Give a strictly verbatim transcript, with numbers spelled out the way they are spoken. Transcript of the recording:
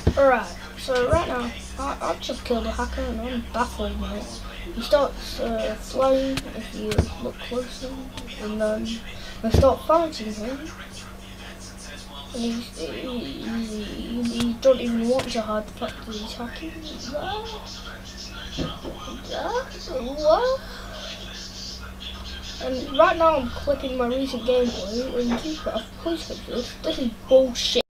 Alright, so right now, I, I've just killed a hacker and I'm baffled, mate. He starts uh, flying if you look closer, and then I start fighting him, and he's, he, he, he, he don't even want to hide the fact that he's hacking. What? And right now I'm clicking my recent gameplay, and please, please fix this. This is bullshit.